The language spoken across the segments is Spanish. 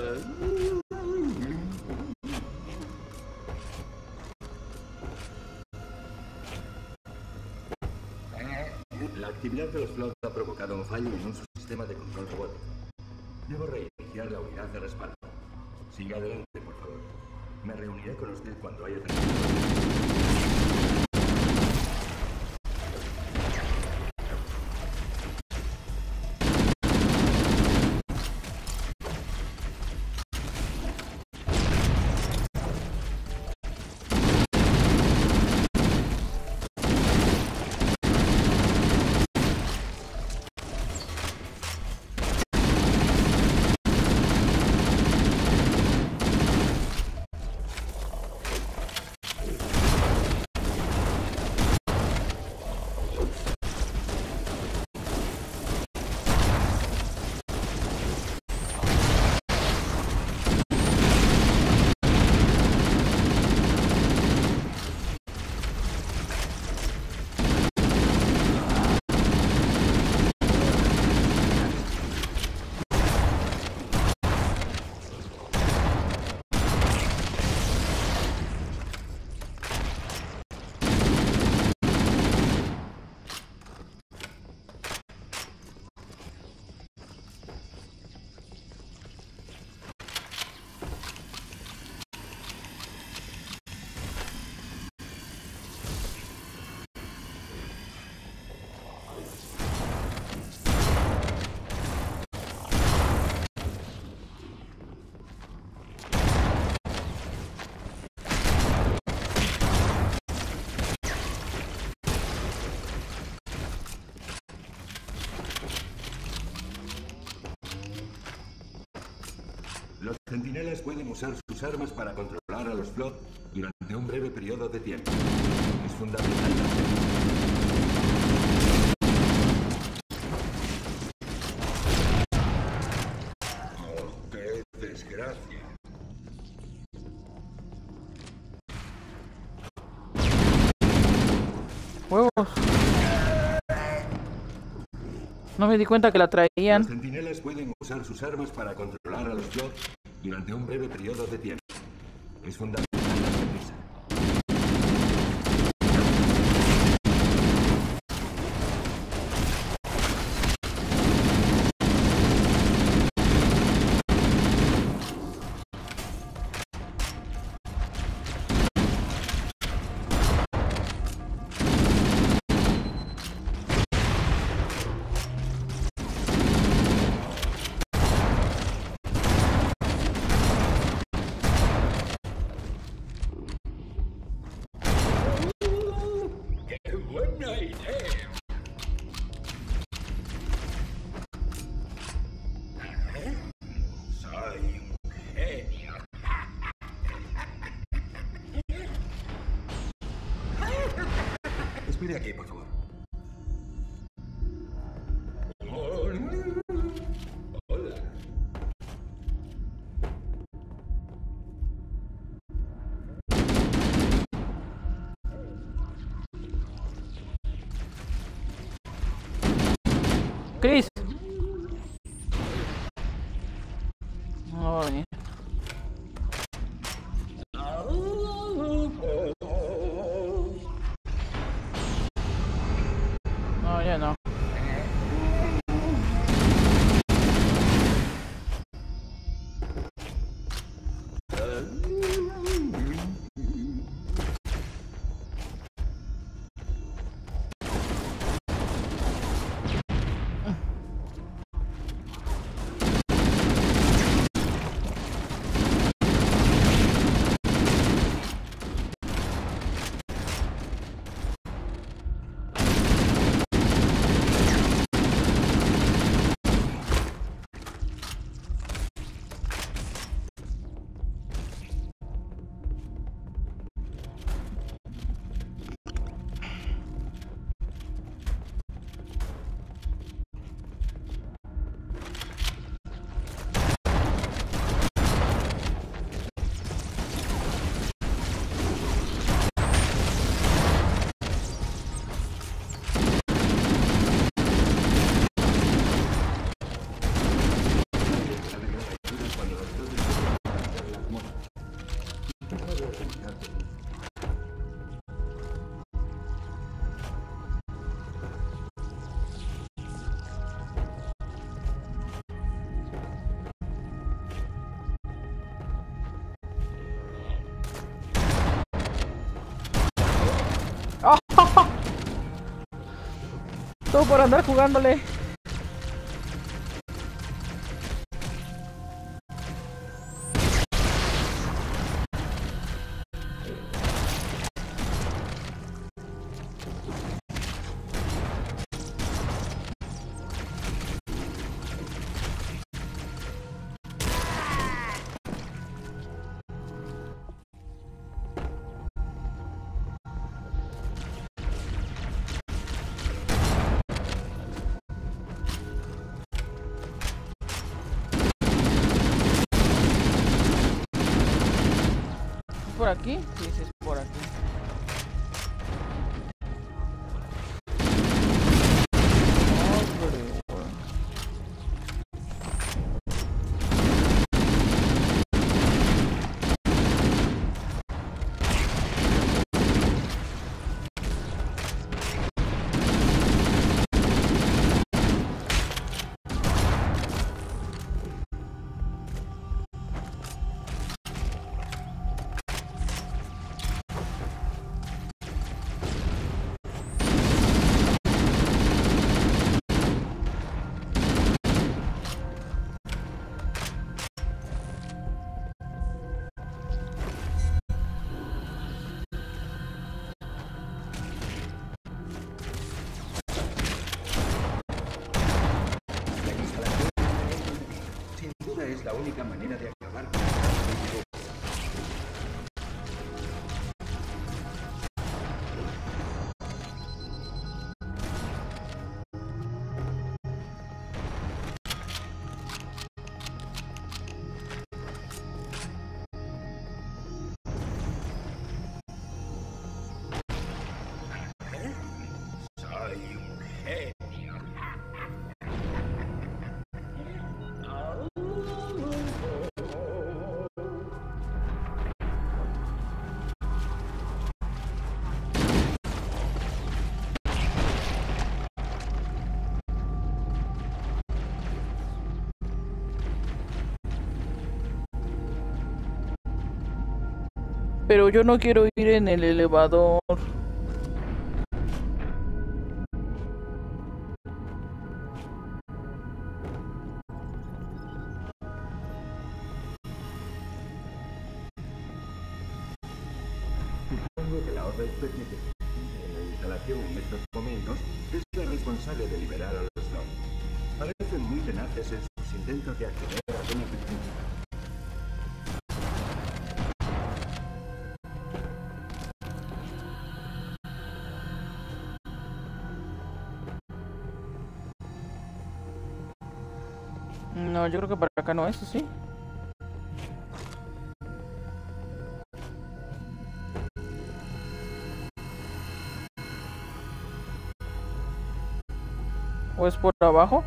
La actividad de los Flood ha provocado un fallo en un sistema de control robótico. Debo reiniciar la unidad de respaldo. Siga adelante, por favor. Me reuniré con usted cuando haya terminado. Los centinelas pueden usar sus armas para controlar a los Flood durante un breve periodo de tiempo. Es fundamental ¡Oh, qué desgracia! Huevos. No me di cuenta que la traían. Los centinelas pueden usar sus armas para controlar a los Flood durante un breve periodo de tiempo. Es fundamental darse prisa. Espere aquí, por favor. Hola. Chris. No va a venir. No, ya no. Todo por andar jugándole. ¿Por aquí? Sí, sí, es por aquí. Es la única manera de acabar. Soy un genio. Pero yo no quiero ir en el elevador. Supongo que la orden especie de la instalación en estos momentos es la responsable de liberar a los Sloan. Parecen muy tenaces en sus intentos de acceder a beneficios. No, yo creo que para acá no es, ¿sí? ¿O es por abajo?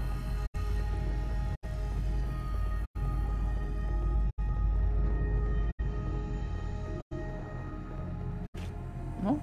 ¿No?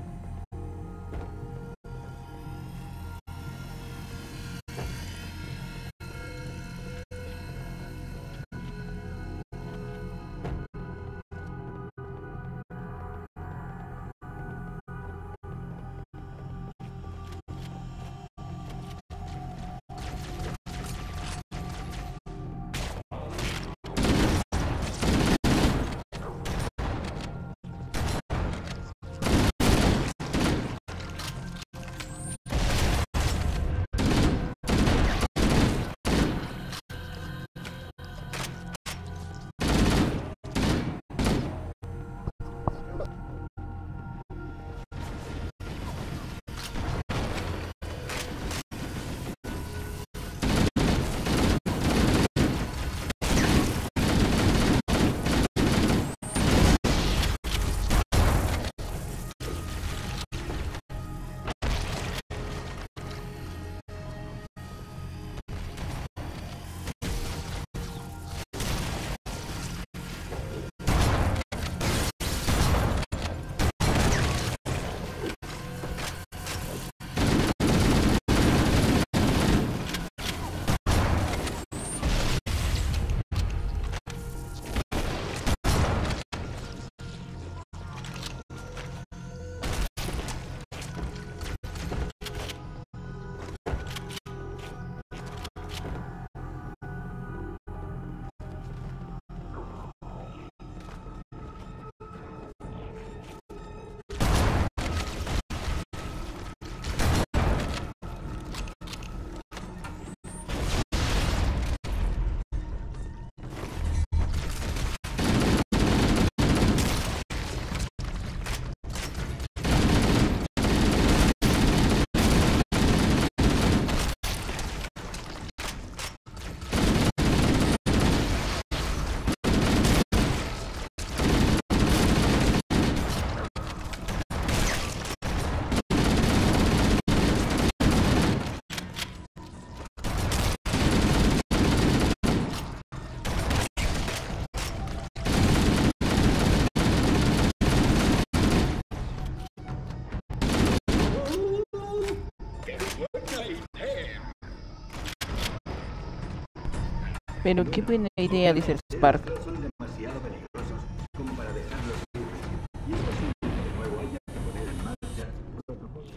Pero qué buena idea, dice el Spark. Son demasiado peligrosos como para dejarlos libres. Y es posible que de nuevo haya que poner en marcha protocolos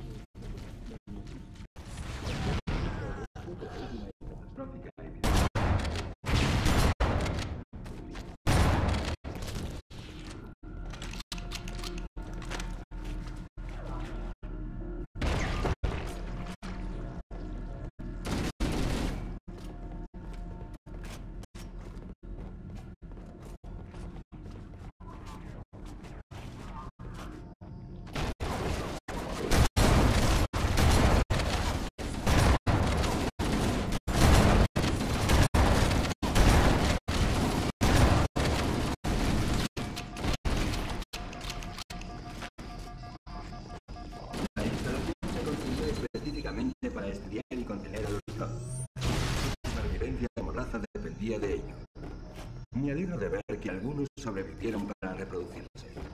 catastrófica epidemia. La instalación se construyó específicamente para estudiar y contener a los zombies. Su supervivencia como raza dependía de ello. Me alegro de ver que algunos sobrevivieron para reproducirse.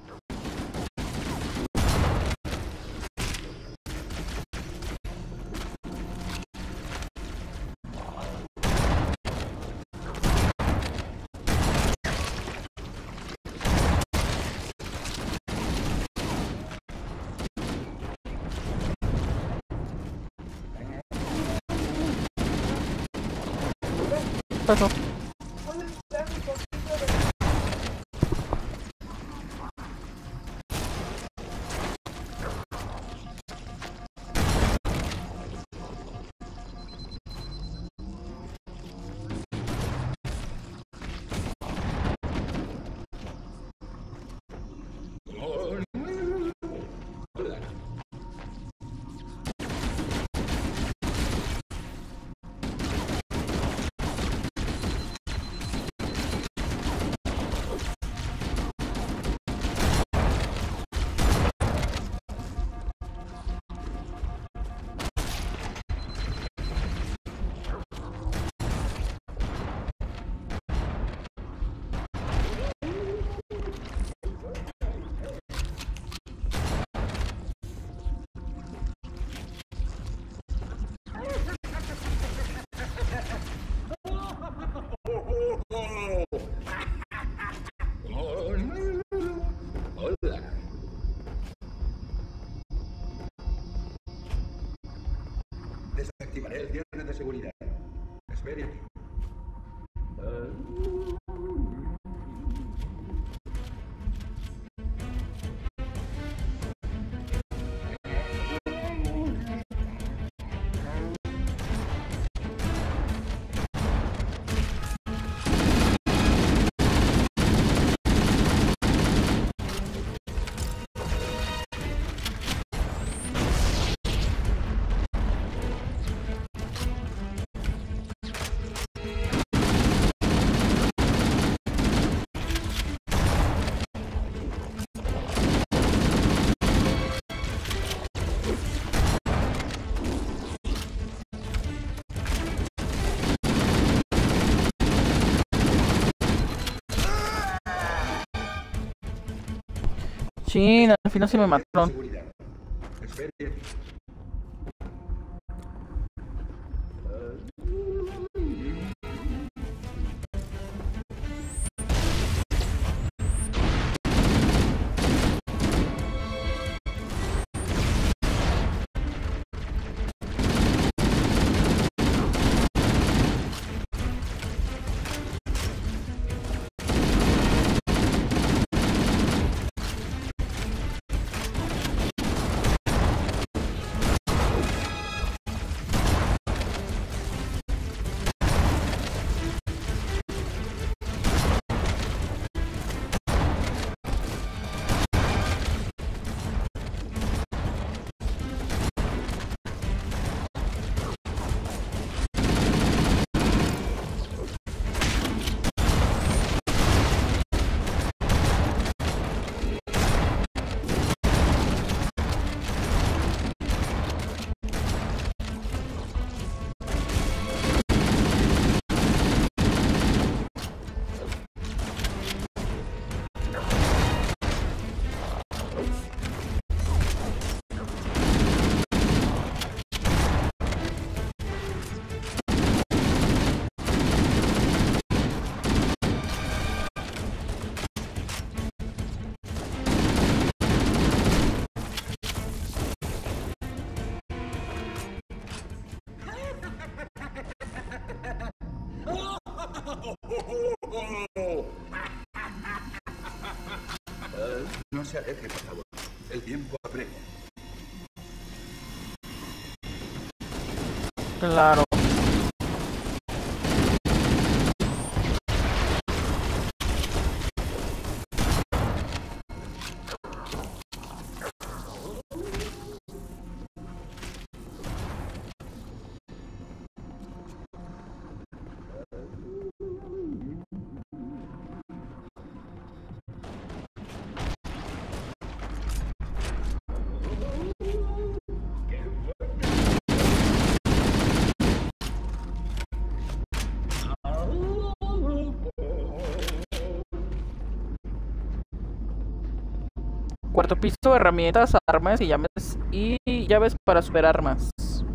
Pasó. Hola. Desactivaré el cierre de seguridad. Espere aquí. Sí, al final se me mataron. Seguridad. Espere aquí. se aleje, por favor. El tiempo apremia. Claro. Cuarto piso, herramientas, armas y llaves para superarmas.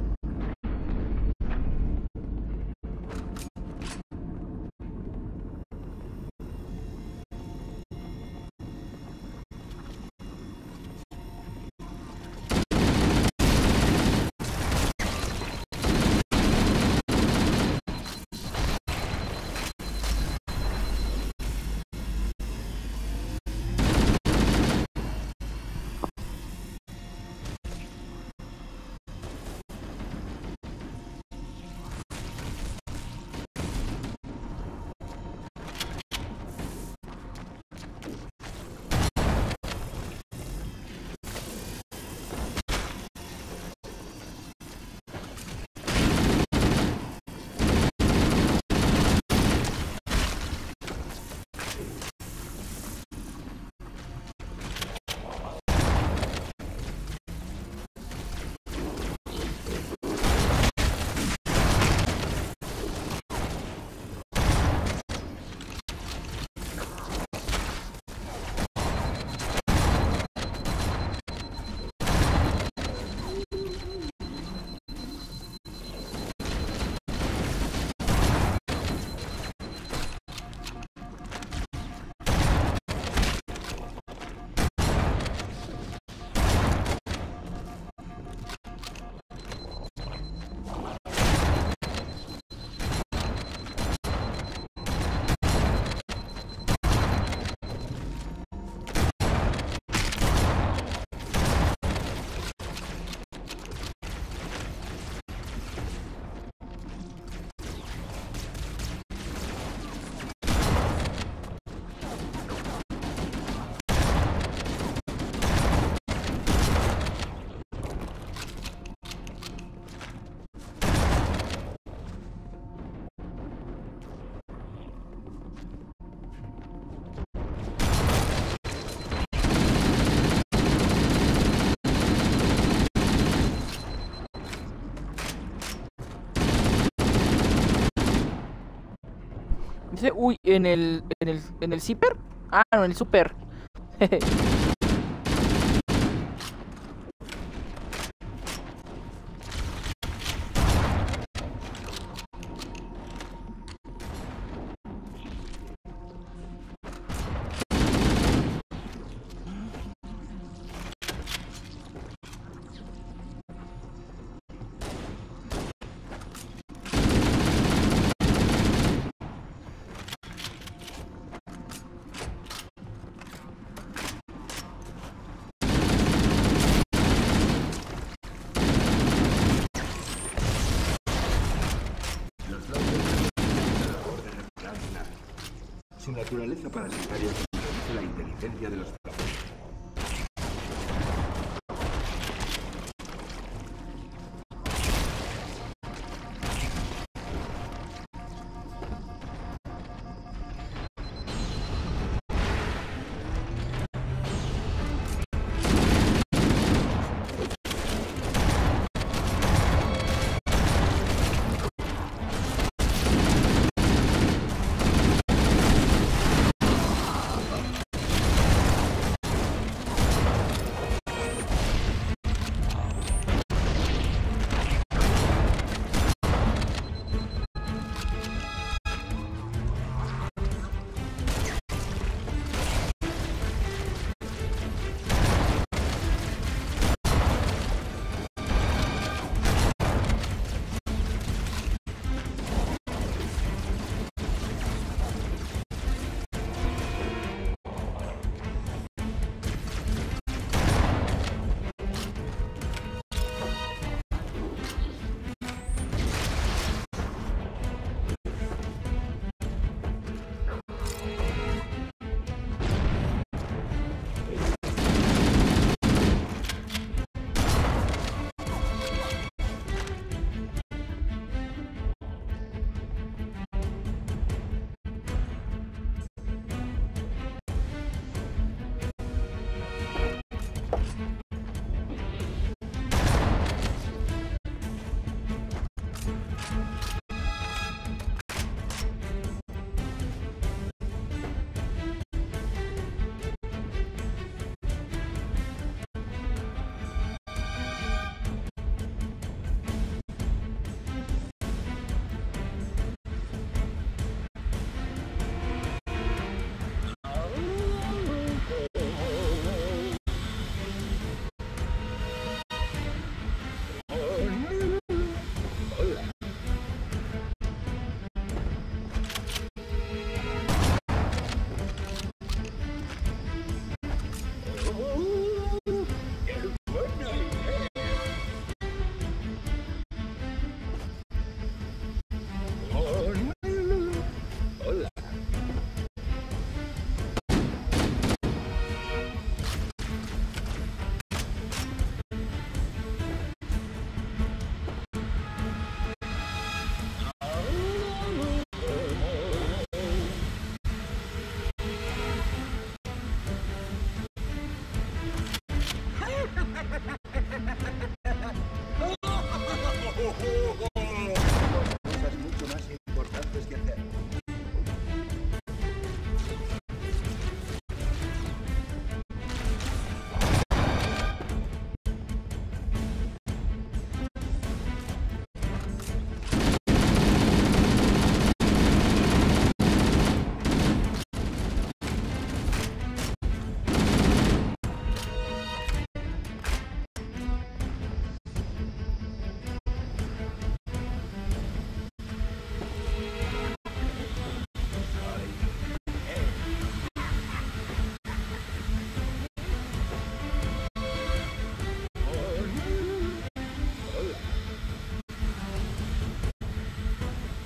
Dice, uy, en el zipper. Ah, no, en el super. Su naturaleza parasitaria contradice la inteligencia de los planetas.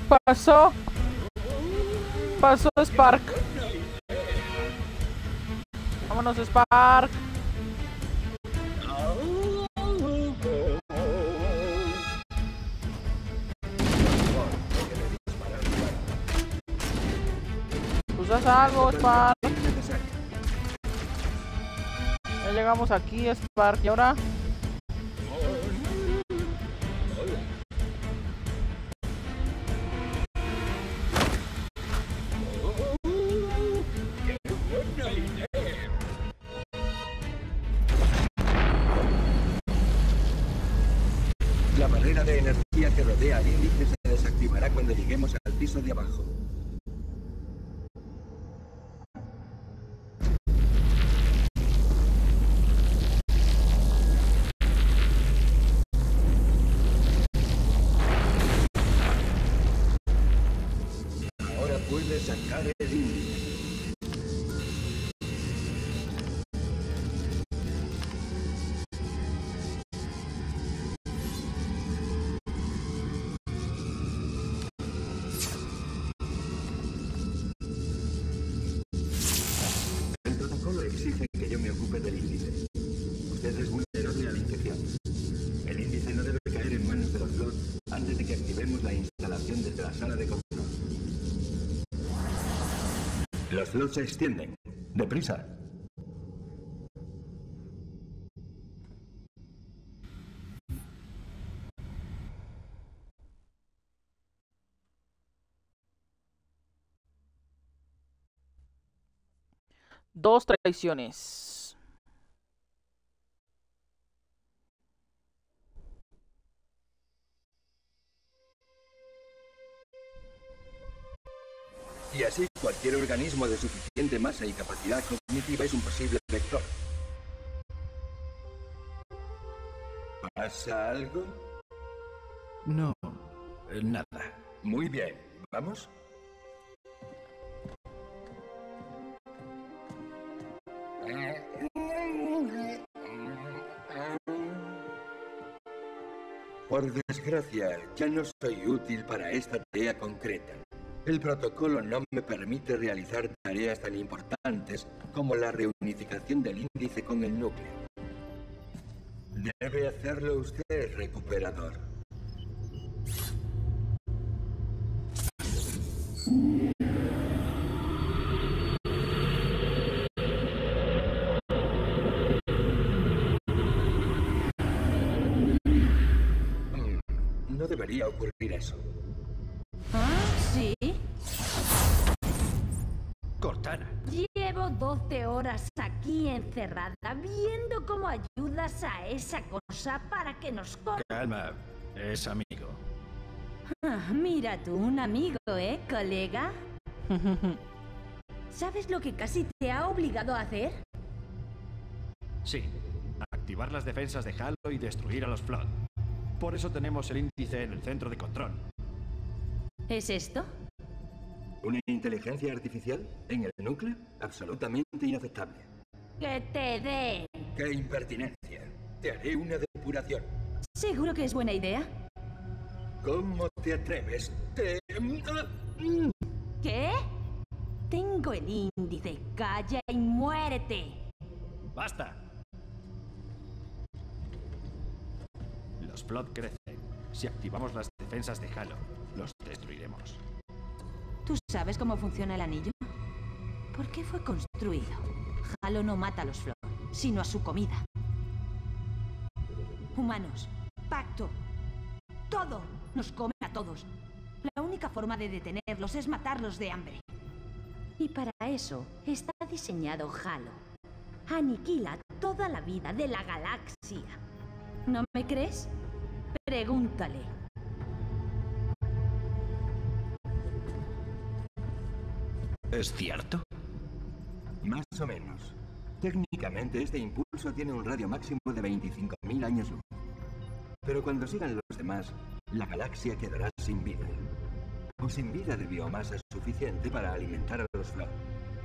Pasó. Pasó Spark. Vámonos, Spark. ¿Usas algo, Spark? Ya llegamos aquí, Spark. ¿Y ahora? La barrera de energía que rodea al índice se desactivará cuando lleguemos al piso de abajo. Ahora puedes sacar el índice. El protocolo exige que yo me ocupe del índice. Usted es vulnerable a la infección. El índice no debe caer en manos de los Flots antes de que activemos la instalación desde la sala de control. Los Flots se extienden. ¡Deprisa! Dos traiciones. Y así, cualquier organismo de suficiente masa y capacidad cognitiva es un posible vector. ¿Pasa algo? No, nada. Muy bien. ¿Vamos? Por desgracia, ya no soy útil para esta tarea concreta. El protocolo no me permite realizar tareas tan importantes como la reunificación del índice con el núcleo. Debe hacerlo usted, recuperador. No debería ocurrir eso. ¿Ah, sí? Cortana. Llevo 12 horas aquí encerrada viendo cómo ayudas a esa cosa para que nos Calma, es amigo. Mira tú, un amigo, colega? ¿Sabes lo que casi te ha obligado a hacer? Sí, activar las defensas de Halo y destruir a los Flood. Por eso tenemos el índice en el centro de control. ¿Es esto? ¿Una inteligencia artificial en el núcleo? Absolutamente inaceptable. ¡Que te den! ¡Qué impertinencia! Te haré una depuración. ¿Seguro que es buena idea? ¿Cómo te atreves? ¿Qué? Tengo el índice. Calla y muérete. ¡Basta! Los Flood crecen. Si activamos las defensas de Halo, los destruiremos. ¿Tú sabes cómo funciona el anillo? ¿Por qué fue construido? Halo no mata a los Flood, sino a su comida. Humanos, pacto, todo nos come a todos. La única forma de detenerlos es matarlos de hambre. Y para eso está diseñado Halo. Aniquila toda la vida de la galaxia. ¿No me crees? Pregúntale. ¿Es cierto? Más o menos. Técnicamente, este impulso tiene un radio máximo de 25.000 años luz. Pero cuando sigan los demás, la galaxia quedará sin vida. O sin vida de biomasa suficiente para alimentar a los Flood.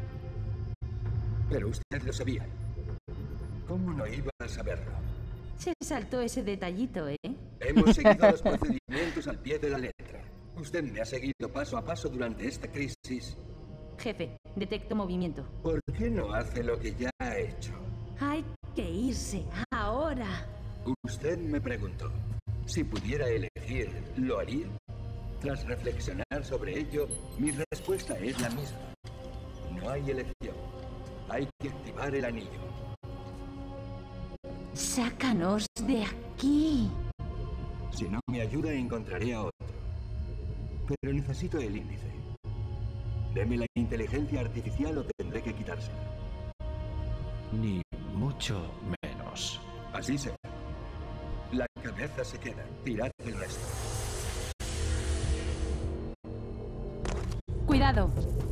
Pero usted lo sabía. ¿Cómo no iba a saberlo? Se saltó ese detallito, ¿eh? Hemos seguido los procedimientos al pie de la letra. Usted me ha seguido paso a paso durante esta crisis. Jefe, detecto movimiento. ¿Por qué no hace lo que ya ha hecho? Hay que irse ahora. Usted me preguntó, si pudiera elegir, ¿lo haría? Tras reflexionar sobre ello, mi respuesta es la misma. No hay elección. Hay que activar el anillo. Sácanos de aquí. Si no me ayuda, encontraré a otro. Pero necesito el índice. Deme la inteligencia artificial o tendré que quitársela. Ni mucho menos. Así será. La cabeza se queda. Tirad el resto. Cuidado.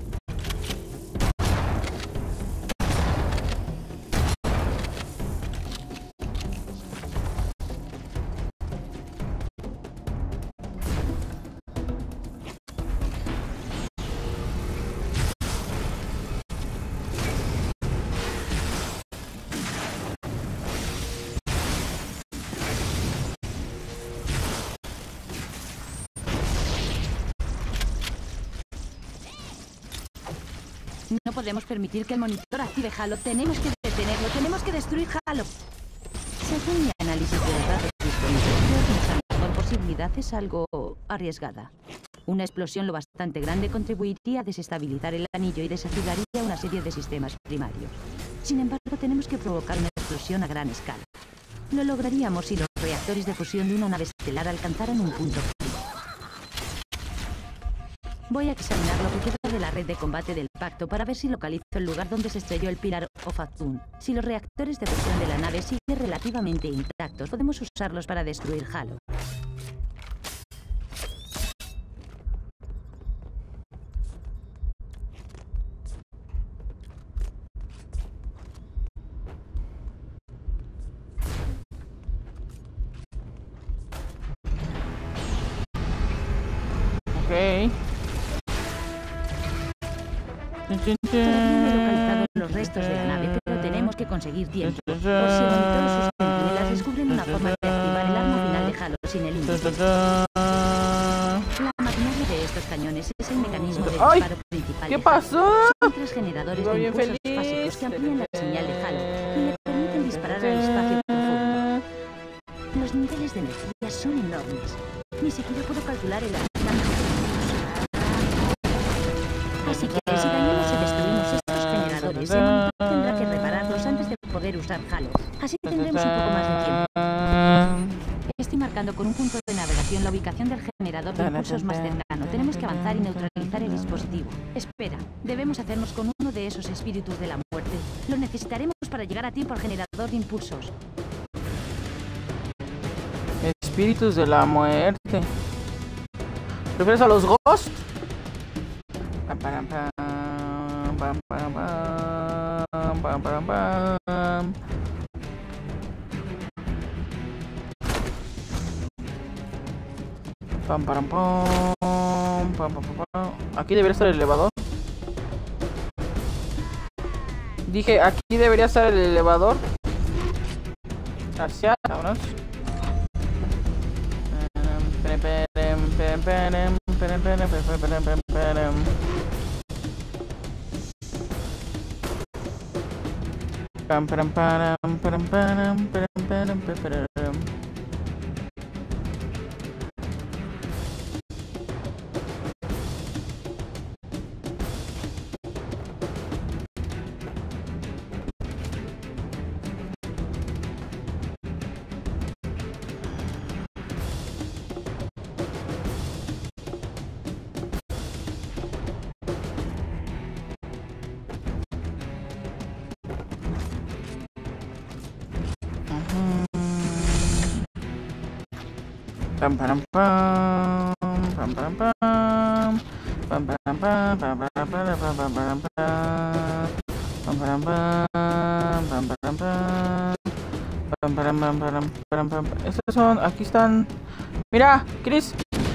No podemos permitir que el monitor active Halo. Tenemos que detenerlo. Tenemos que destruir Halo. Según mi análisis de los datos disponibles, nuestra mejor posibilidad es algo arriesgada. Una explosión lo bastante grande contribuiría a desestabilizar el anillo y desactivaría una serie de sistemas primarios. Sin embargo, tenemos que provocar una explosión a gran escala. Lo lograríamos si los reactores de fusión de una nave estelar alcanzaran un punto crítico. Voy a examinar lo que queda de la red de combate del Pacto para ver si localizo el lugar donde se estrelló el Pillar of Atun. Si los reactores de fusión de la nave siguen relativamente intactos, podemos usarlos para destruir Halo. Ok. Todavía no he localizado los restos de la nave, pero tenemos que conseguir tiempo. Por si el monitor o sus centinelas descubren una forma de activar el arma final de Halo sin el índice. La maquinaria de estos cañones es el mecanismo de ¡Ay! disparo principal. ¿Qué de Halo. pasó? Son 3 generadores Iba de bien impulsos feliz. básicos que amplían la señal de Halo y le permiten disparar al espacio profundo. Los niveles de energía son enormes. Ni siquiera puedo calcular el alcance. Así que si dañamos y destruimos estos generadores, el monitor tendrá que repararlos antes de poder usar Halo. Así tendremos un poco más de tiempo. Estoy marcando con un punto de navegación la ubicación del generador de impulsos más cercano. Tenemos que avanzar y neutralizar el dispositivo. Espera, debemos hacernos con uno de esos espíritus de la muerte. Lo necesitaremos para llegar a tiempo al generador de impulsos. Espíritus de la muerte. ¿Refieres a los Ghost? Pam, pam, pam, pam, pam, pam, pam, pam, pam. Pam, pam, pam, pam, pam, pam. Aquí debería estar el elevador. Dije, aquí debería estar el elevador. Gracias, vámonos. Pam pam pam pam pam pam pam pam pam pam pam pam pam pam pam pam pam. Estos son, aquí están. Mira, Chris.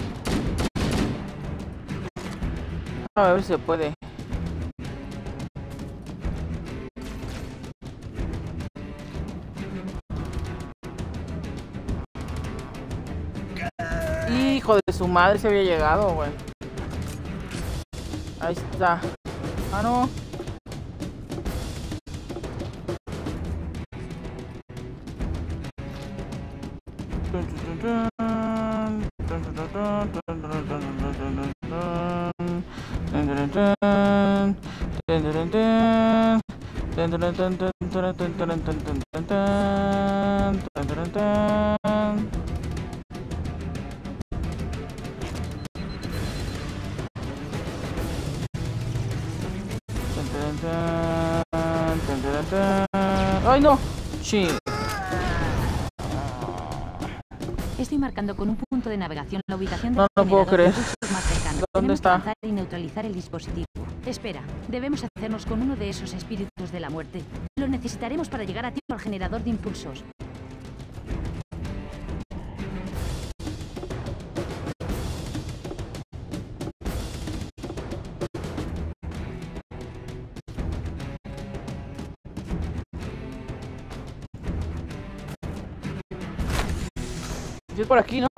A ver si se puede. Hijo de su madre, se había llegado, güey. Ahí está. Ah, no. ¡Ay, no! Sí. Estoy marcando con un punto de navegación la ubicación del No lo puedo generador de creer. impulsos más cercano. ¿Dónde Tenemos que está? avanzar y neutralizar el dispositivo. Espera, debemos hacernos con uno de esos espíritus de la muerte. Lo necesitaremos para llegar a tiempo al generador de impulsos. Si es por aquí, ¿no?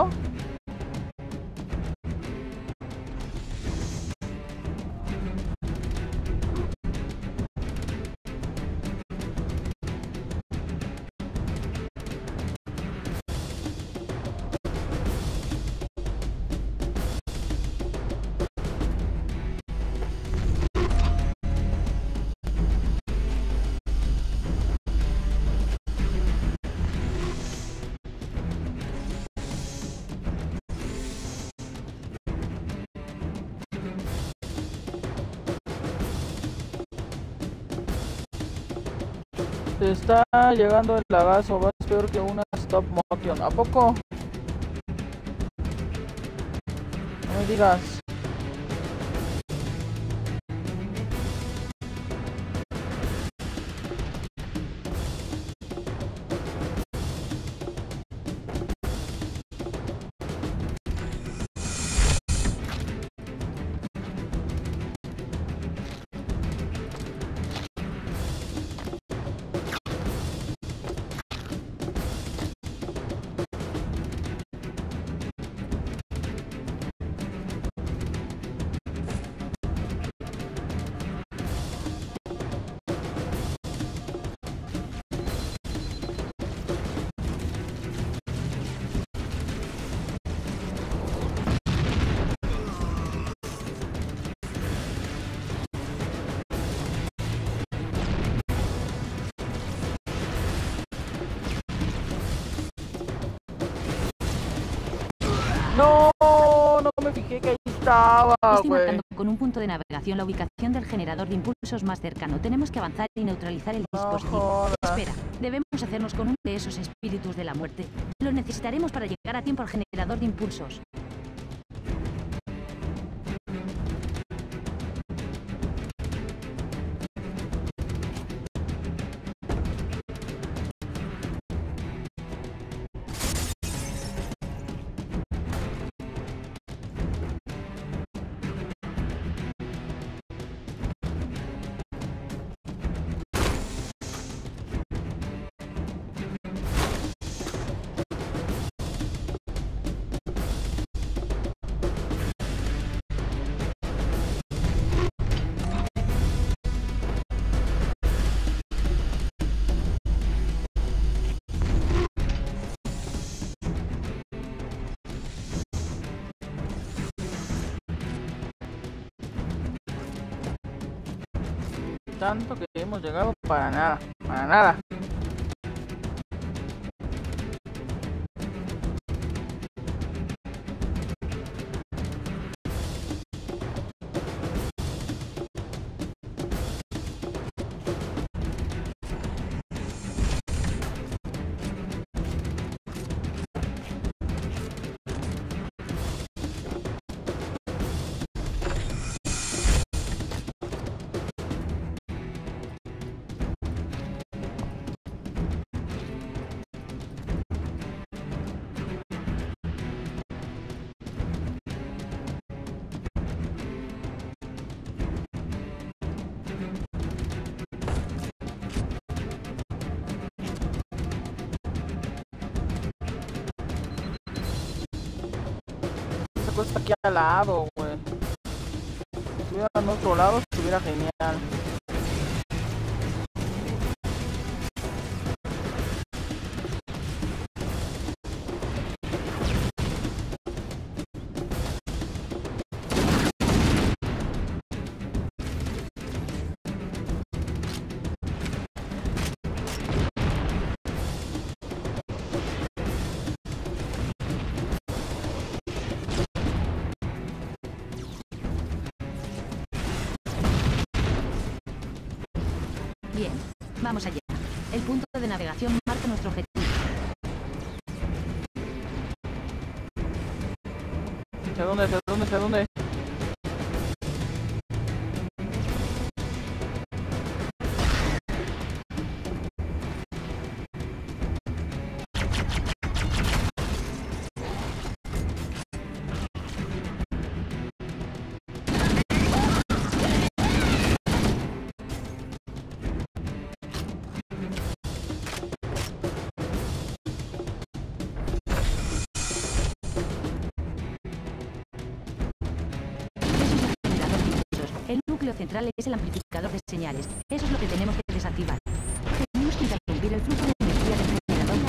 Te está llegando el lagazo, vas peor que una stop motion. ¿A poco? No me digas. No, no me fijé que ahí estaba, Estoy güey. marcando con un punto de navegación la ubicación del generador de impulsos más cercano. Tenemos que avanzar y neutralizar el No dispositivo. jodas. Espera, debemos hacernos con uno de esos espíritus de la muerte. Lo necesitaremos para llegar a tiempo al generador de impulsos. Tanto que hemos llegado para nada, para nada. cosa está aquí al lado, güey. Si estuviera en otro lado, estuviera genial. Bien, vamos allá. El punto de navegación marca nuestro objetivo. ¿Hacia dónde? ¿Hacia dónde? ¿Hacia dónde? El núcleo central es el amplificador de señales. Eso es lo que tenemos que desactivar. Tenemos que interrumpir el flujo de energía del generador.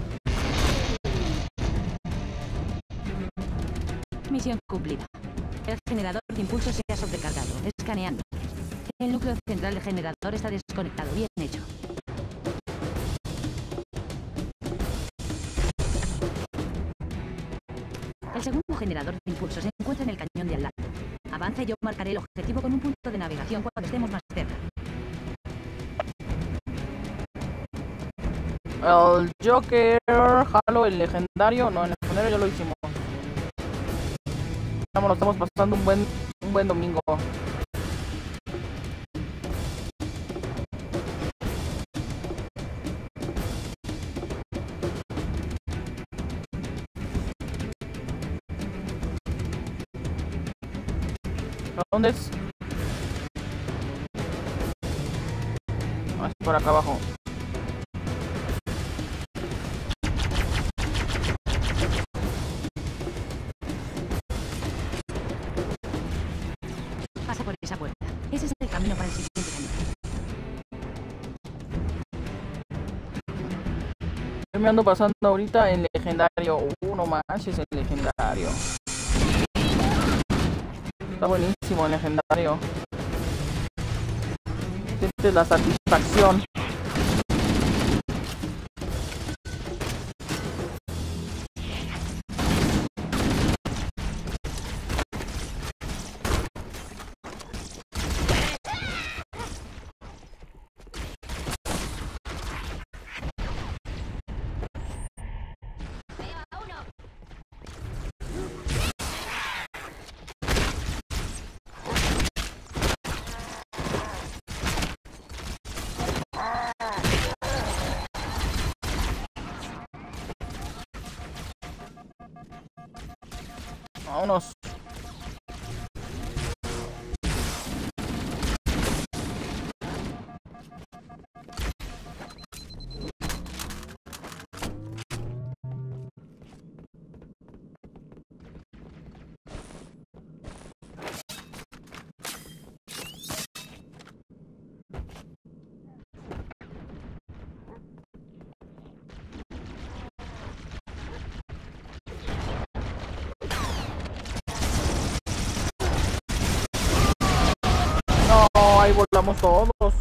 Misión cumplida. El generador de impulso se ha sobrecargado. Escaneando. El núcleo central del generador está desconectado. Bien hecho. El segundo generador de impulso se encuentra en el cañón de al lado. Avanza y yo marcaré el objetivo con un punto de navegación cuando estemos más cerca. El Joker, Halo, el legendario. No, el legendario ya lo hicimos. Vamos, estamos pasando un buen domingo. ¿Dónde es? Ah, es por acá abajo. Pasa por esa puerta. Ese es el camino para el siguiente cañón. Yo me ando pasando ahorita en legendario. No manches, el legendario. Está buenísimo el legendario. Esta es la satisfacción. Vámonos. No, ahí volamos todos.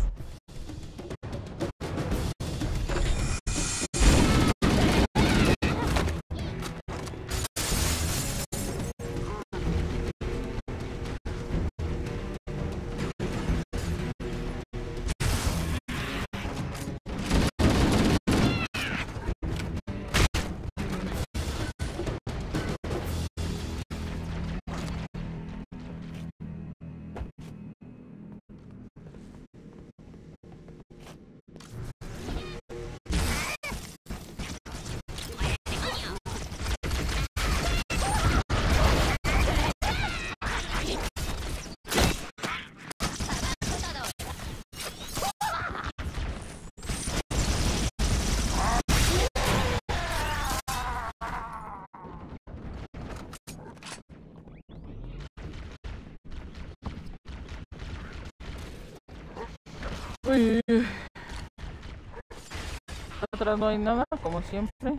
Uy. Atrás no hay nada, como siempre.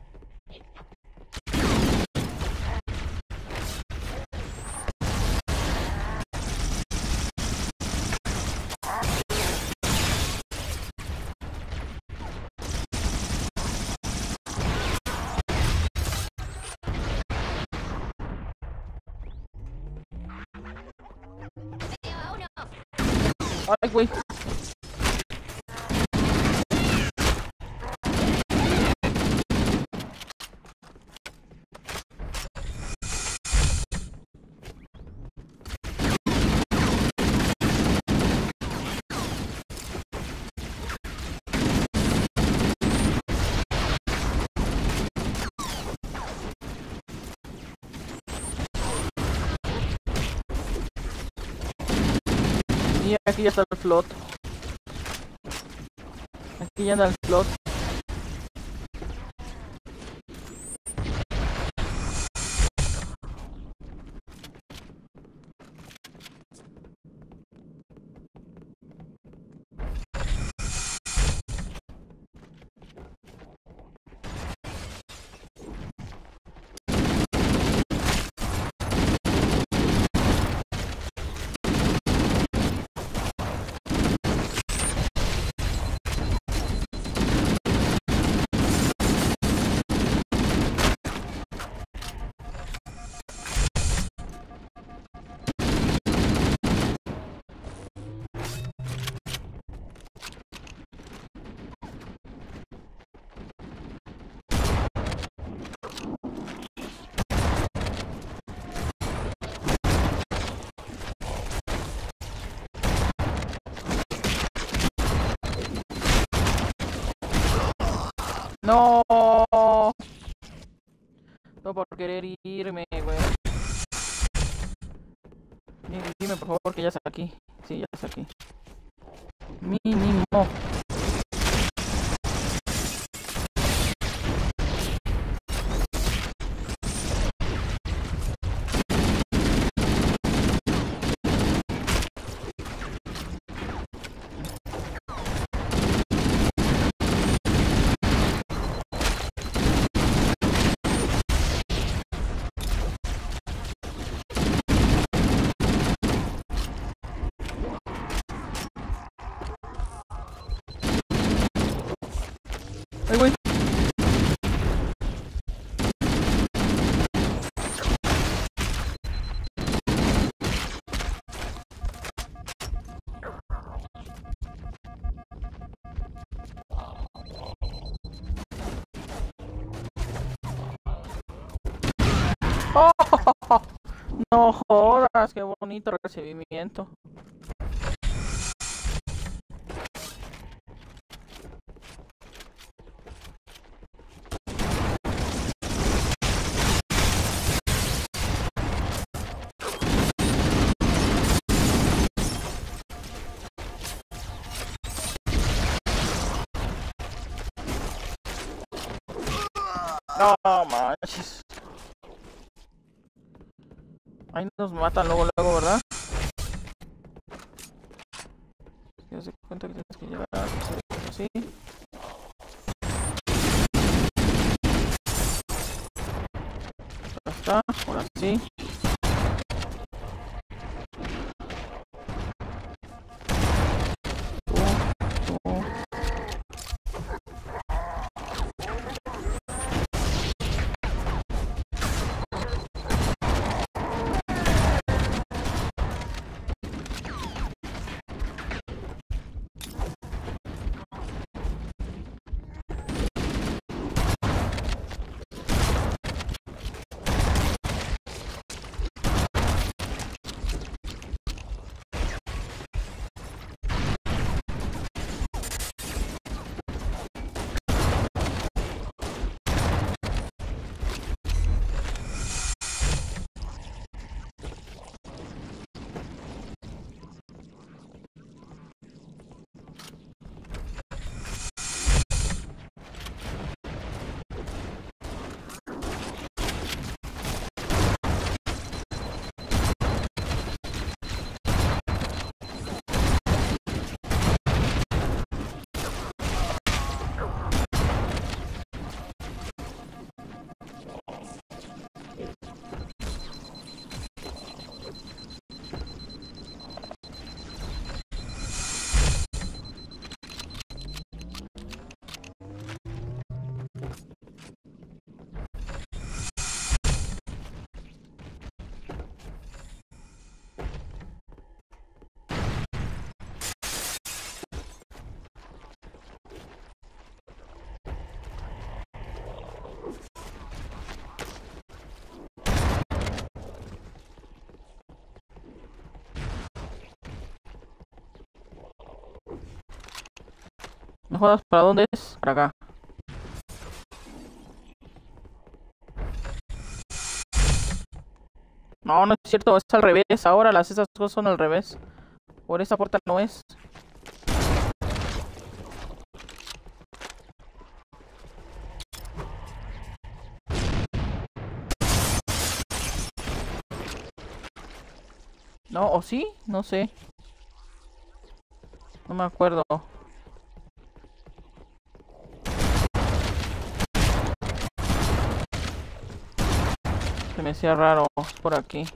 Ay, güey. Y aquí ya está el flot. Aquí ya anda el flot. No, todo por querer irme, güey. Dime por favor que ya está aquí. Sí, ya está aquí. Mínimo. Ay, güey. Oh, no jodas, qué bonito recibimiento. No manches. Ahí nos matan luego, ¿verdad? Ya se cuenta que tienes que llegar así. Ya está, ahora sí. No jodas, ¿para dónde es? Para acá. No, no es cierto, es al revés. Ahora esas cosas son al revés. Por esa puerta no es. No, ¿o sí? No sé. No me acuerdo. Se me hacía raro por aquí.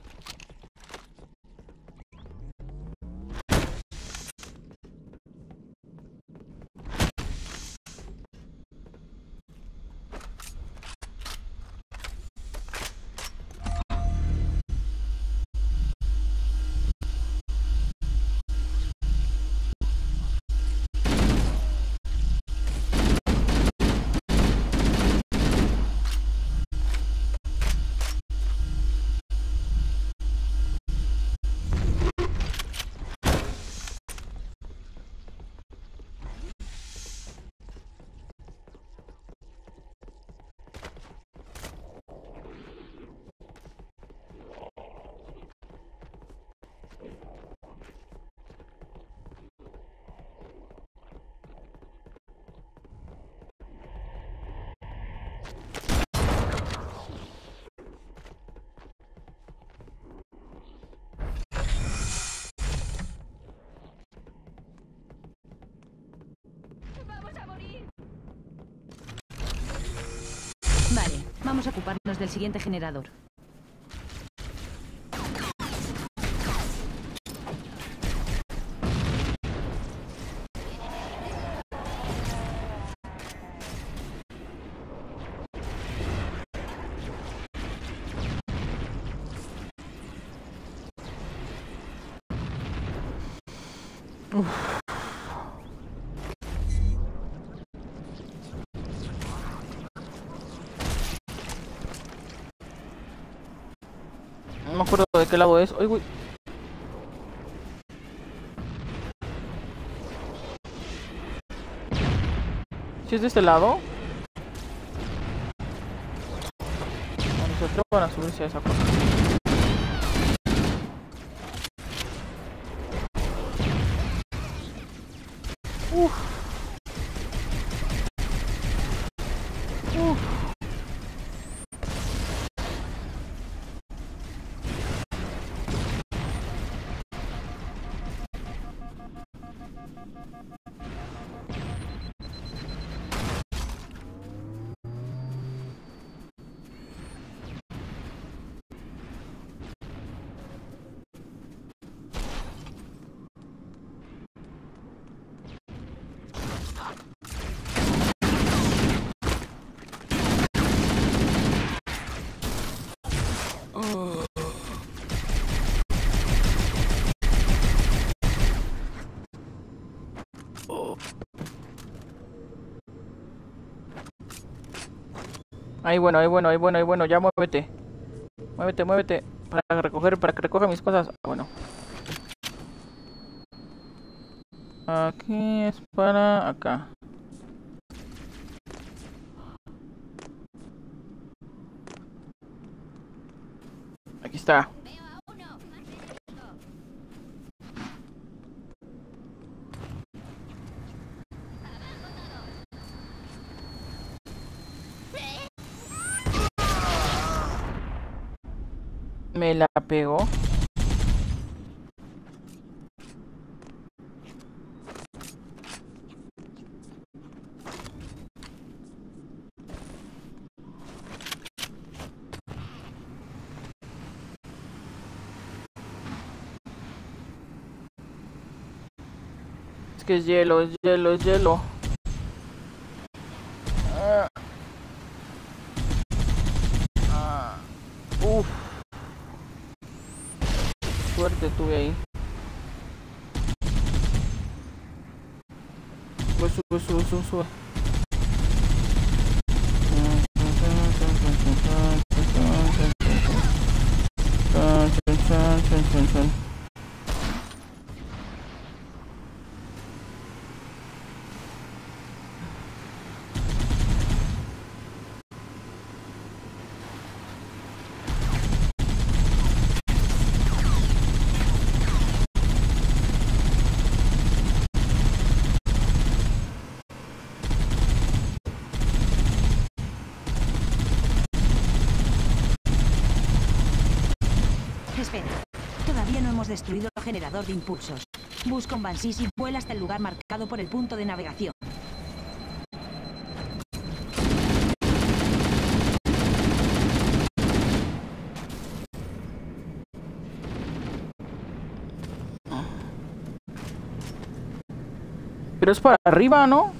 Vale, vamos a ocuparnos del siguiente generador. No me acuerdo de qué lado es. Uy, uy. ¿Si es de este lado? Bueno, se atrevan a subirse a esa cosa. Uff. Ahí bueno, ahí bueno, ahí bueno, ahí bueno, ya muévete. Muévete, muévete. Para que recoja mis cosas. Bueno. Aquí es para acá. Aquí está. Me la pegó. Es que es hielo, es hielo, es hielo. Uf. Suerte tuve ahí. Sube, sube, sube, sube. Espera. Todavía no hemos destruido el generador de impulsos. Busca un Banshee y vuela hasta el lugar marcado por el punto de navegación. Pero es para arriba, ¿no?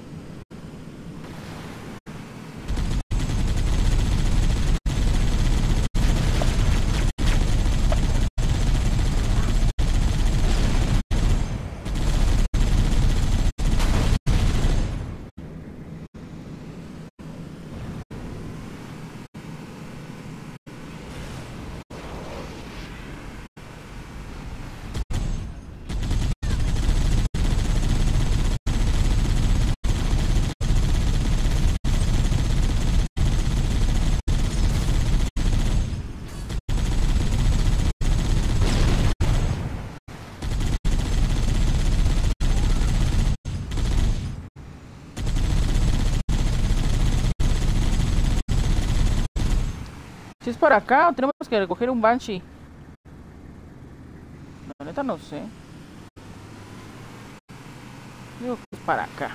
Si es para acá o tenemos que recoger un Banshee. La neta no sé. Digo que es para acá.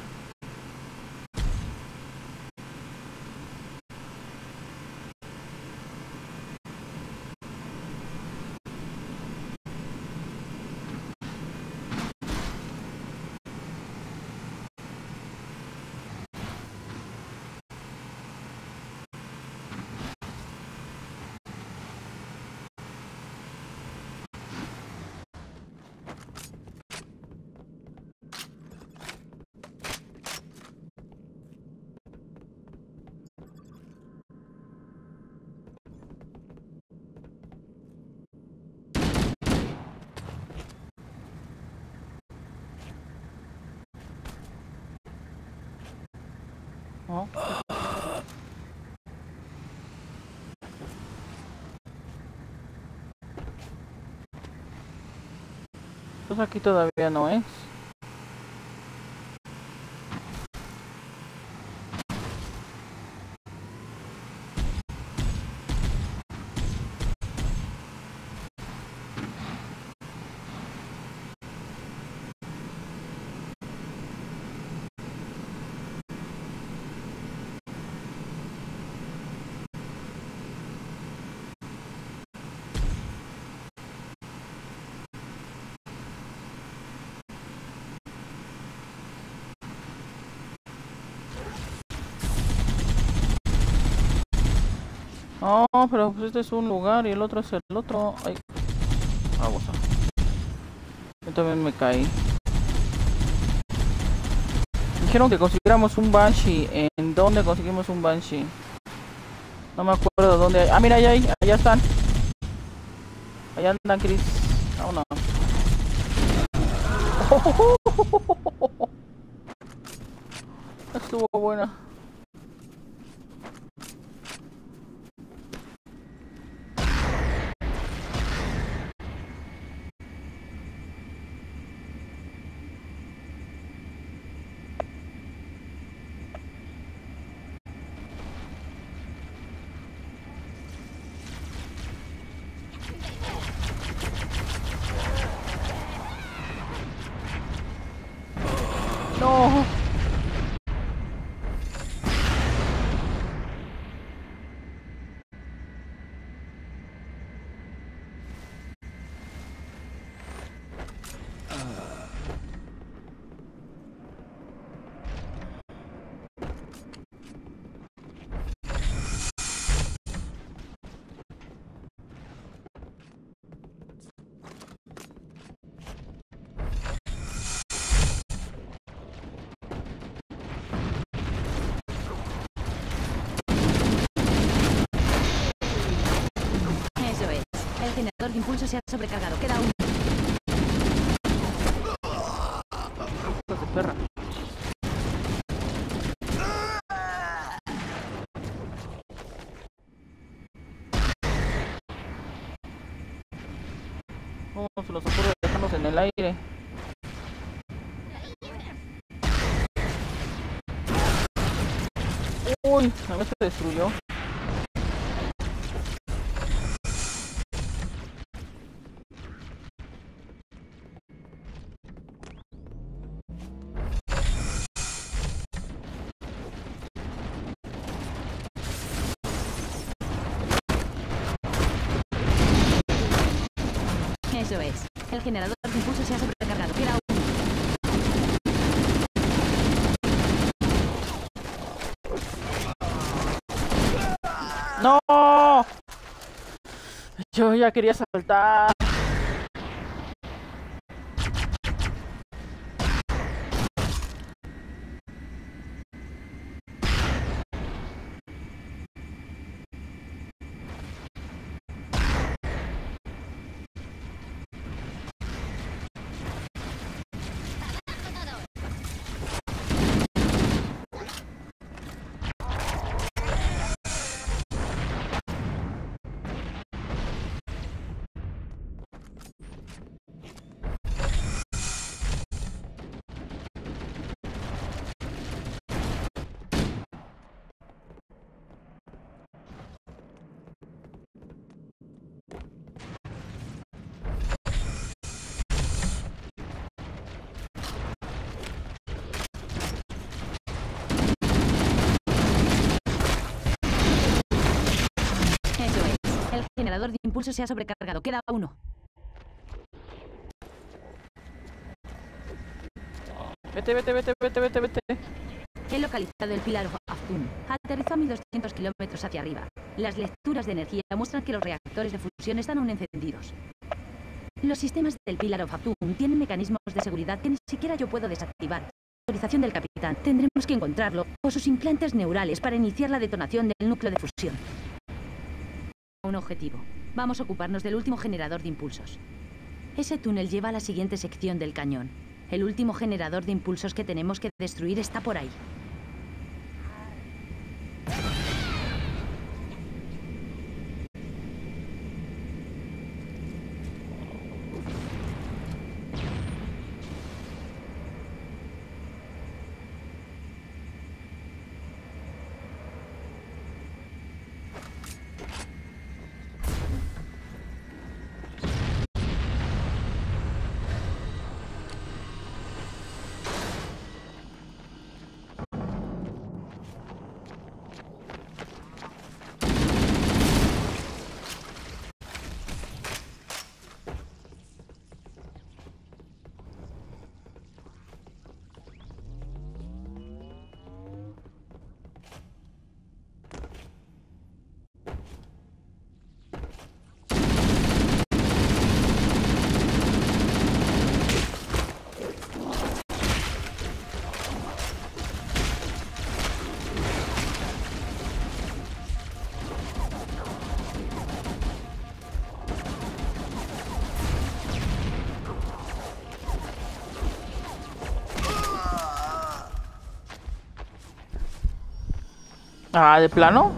¿No? Pues aquí todavía no es. No, pero pues este es un lugar y el otro es el otro. Ay, aguas. Yo también me caí. Dijeron que consiguiéramos un Banshee. ¿En dónde conseguimos un Banshee? No me acuerdo dónde hay. Ah, mira, allá están. Allá andan, Chris. Vámonos. Estuvo buena. No. Eso es. El generador de impulso se ha sobrecargado. Queda uno. Hijos de perra. ¿Cómo se nos ocurre dejarnos en el aire? Uy, a ver, se destruyó. Eso es. El generador de impulso se ha sobrecargado. Queda uno. ¡No! Yo ya quería saltar. El generador de impulso se ha sobrecargado. Queda uno. Vete. He localizado el Pillar of Aftun. Aterrizó a 1200 kilómetros hacia arriba. Las lecturas de energía muestran que los reactores de fusión están aún encendidos. Los sistemas del Pillar of Aftun tienen mecanismos de seguridad que ni siquiera yo puedo desactivar. Autorización del capitán. Tendremos que encontrarlo o sus implantes neurales para iniciar la detonación del núcleo de fusión. Un objetivo. Vamos a ocuparnos del último generador de impulsos. Ese túnel lleva a la siguiente sección del cañón. El último generador de impulsos que tenemos que destruir está por ahí. Ah, ¿de plano?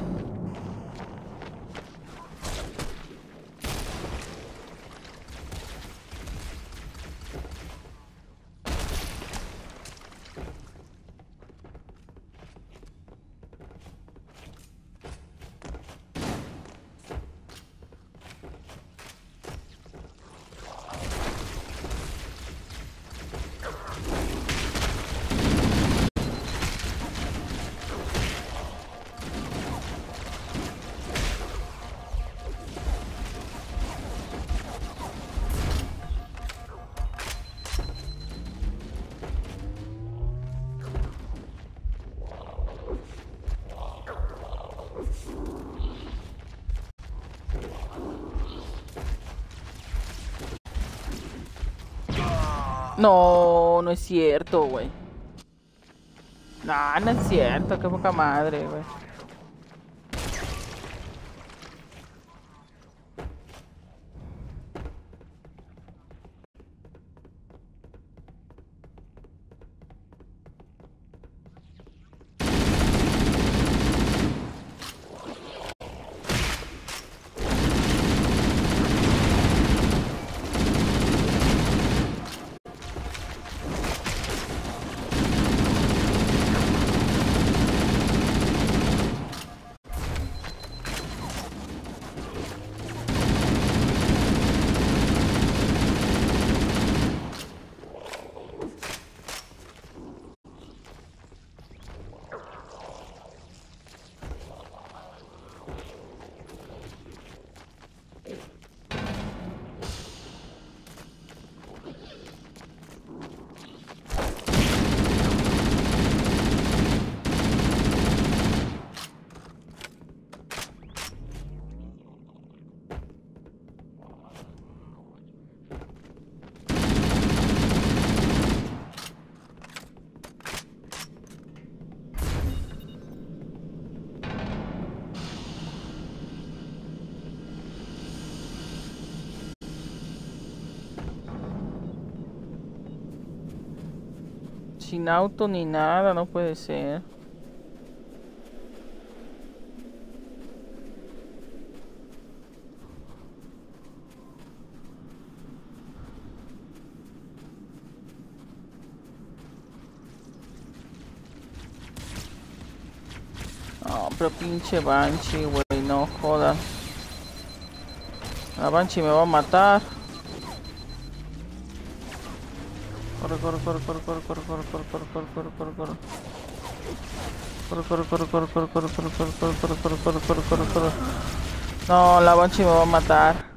No, no es cierto, güey. No, no es cierto, qué poca madre, güey. Sin auto ni nada, no puede ser. No, pero pinche Banshee, güey, no jodas. La Banshee me va a matar. Corre, corre, corre, corre, corre, corre, corre, corre, corre, corre, corre, corre, corre. Corre, corre, corre, corre, corre, corre, corre, corre, corre, corre, corre, corre, corre, corre. No, la Banshee me va a matar.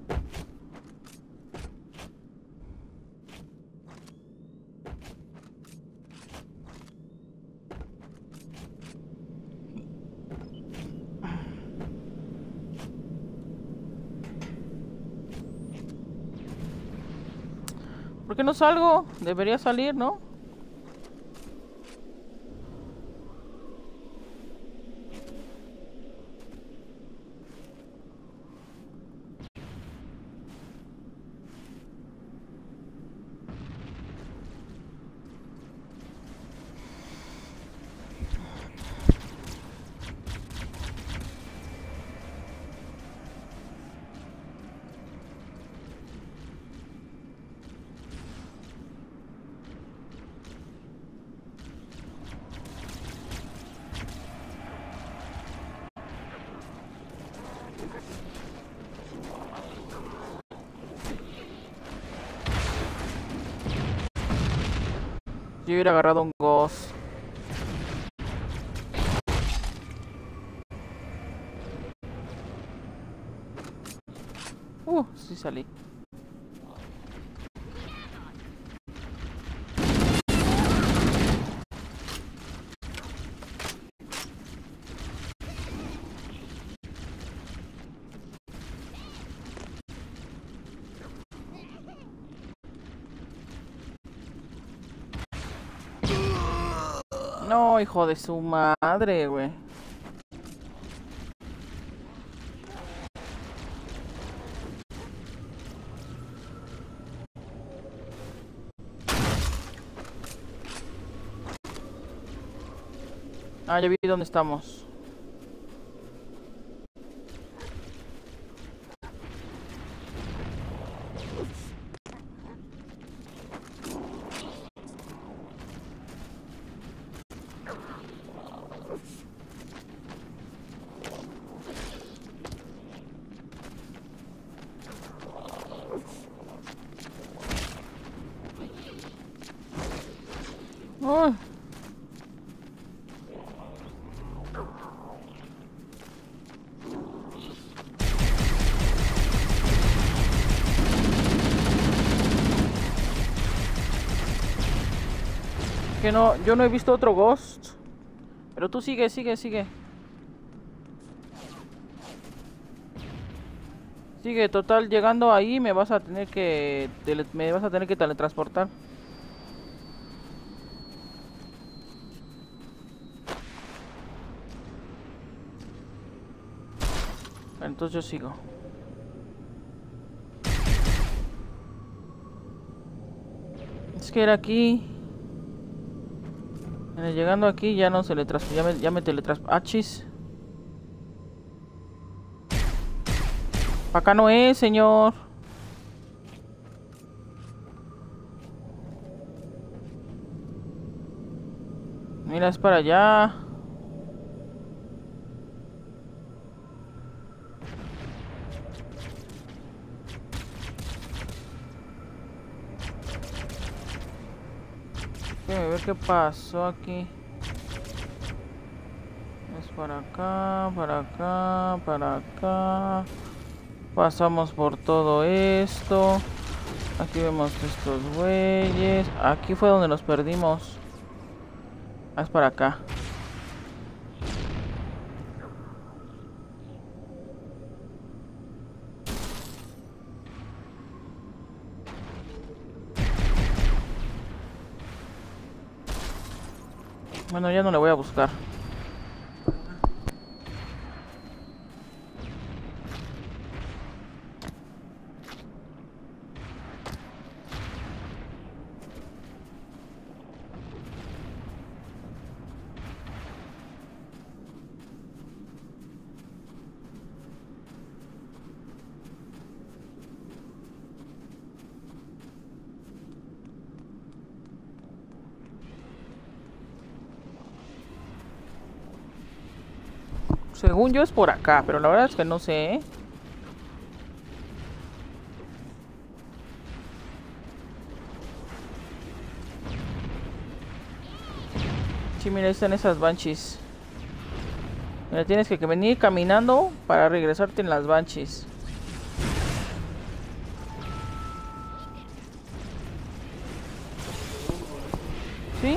¿Por qué no salgo? Debería salir, ¿no? Yo hubiera agarrado un Ghost. Sí salí. No, hijo de su madre, güey. Ah, ya vi dónde estamos. Uy. Que no, yo no he visto otro Ghost. Pero tú sigue, sigue, sigue. Sigue, total, llegando ahí me vas a tener que teletransportar. Entonces yo sigo. Es que era aquí. Llegando aquí ya no se le ya me teletransporto. Ah, chis. Acá no es, señor. Mira, es para allá. Déjame ver qué pasó aquí. Es para acá, para acá, para acá. Pasamos por todo esto. Aquí vemos estos güeyes. Aquí fue donde nos perdimos. Ah, es para acá. Bueno, ya no le voy a buscar. Según yo es por acá, pero la verdad es que no sé, ¿eh? Sí, mira, ahí están esas Banshees. Mira, tienes que venir caminando para regresarte en las Banshees. ¿Sí?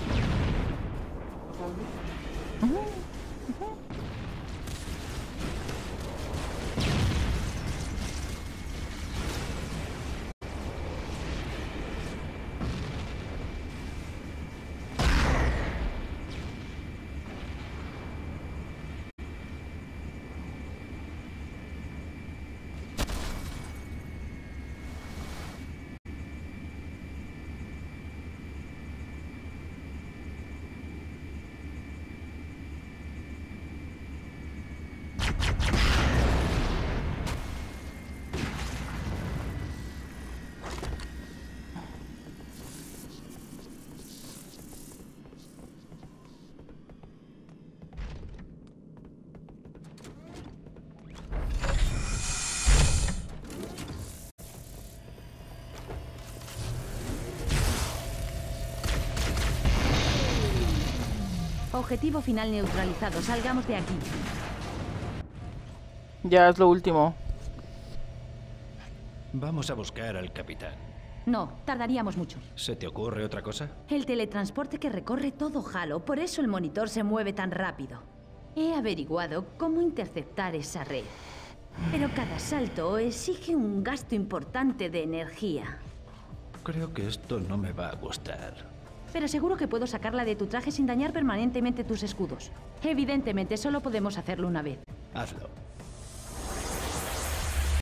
Objetivo final neutralizado. Salgamos de aquí. Ya es lo último. Vamos a buscar al capitán. No, tardaríamos mucho. ¿Se te ocurre otra cosa? El teletransporte que recorre todo Halo, por eso el monitor se mueve tan rápido. He averiguado cómo interceptar esa red. Pero cada salto exige un gasto importante de energía. Creo que esto no me va a gustar. Pero seguro que puedo sacarla de tu traje sin dañar permanentemente tus escudos. Evidentemente, solo podemos hacerlo una vez. Hazlo.